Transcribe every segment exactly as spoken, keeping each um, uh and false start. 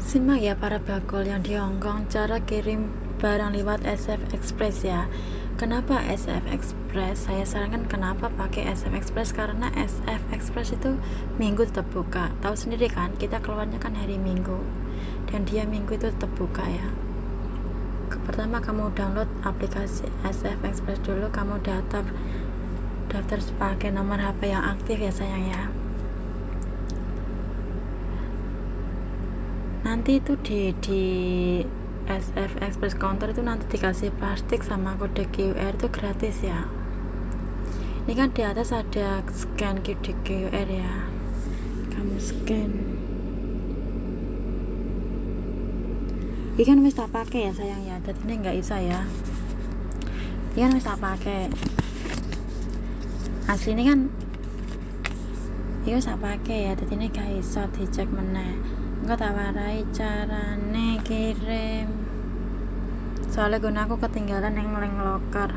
Simak ya para bakul yang di Hong Kong, cara kirim barang lewat S F Express ya. Kenapa S F Express? Saya sarankan kenapa pakai S F Express, karena S F Express itu minggu tetap buka. Tahu sendiri kan, kita keluarnya kan hari Minggu dan dia Minggu itu tetap buka ya. Pertama kamu download aplikasi S F Express dulu, kamu daftar daftar pakai nomor H P yang aktif ya sayang ya. Nanti itu di di S F Express counter itu nanti dikasih plastik sama kode Q R, itu gratis ya. Ini kan di atas ada scan kode Q R ya, kamu scan. Ini kan wis tak pakai ya sayang ya, jadi ini nggak bisa ya. Ini kan wis tak pakai. Asli ini kan ini wis tak pakai ya, jadi ini gak iso dicek meneh. Enggak tak warai carane kirim, soalnya guna aku ketinggalan yang link locker.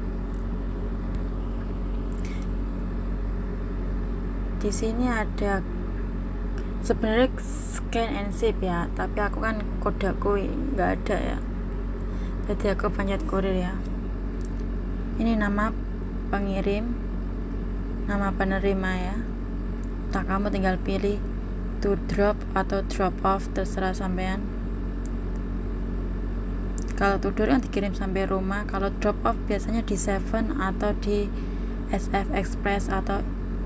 Di sini ada sebenarnya scan and ship ya, tapi aku kan kodaku nggak ada ya, jadi aku panjat kurir ya. Ini nama pengirim, nama penerima ya. Nah, kamu tinggal pilih to drop atau drop off, terserah sampean. Kalau to drop yang dikirim sampai rumah, kalau drop off biasanya di Seven atau di S F Express atau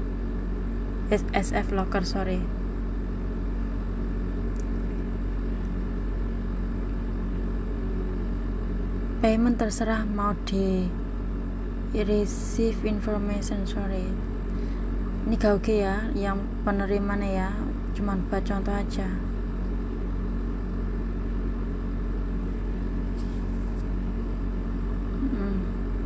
S F Locker, sorry. Payment terserah mau di receive information, sorry. Ini gak oke ya, yang penerimanya ya, cuman buat contoh aja. hmm.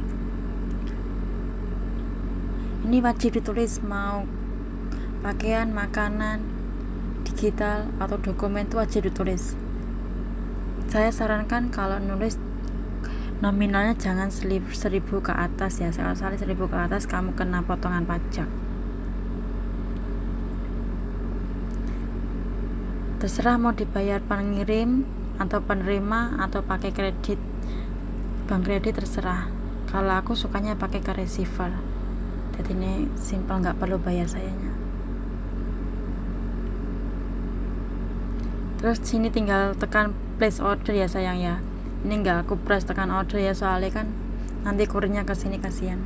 Ini wajib ditulis, mau pakaian, makanan, digital atau dokumen itu wajib ditulis. Saya sarankan kalau nulis nominalnya jangan seribu ke atas ya, kalau salah seribu ke atas kamu kena potongan pajak. Terserah mau dibayar pengirim atau penerima atau pakai kredit, bank kredit terserah. Kalau aku sukanya pakai ke receiver, jadi ini simple, nggak perlu bayar sayanya. Terus sini tinggal tekan place order ya sayang ya. Ini nggak aku press tekan order ya, soalnya kan nanti kurirnya ke sini, kasihan.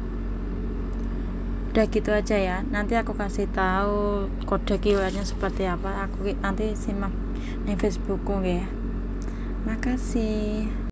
Udah gitu aja ya, nanti aku kasih tahu kode Q R-nya seperti apa. Aku nanti simak di Facebookku ya. Makasih.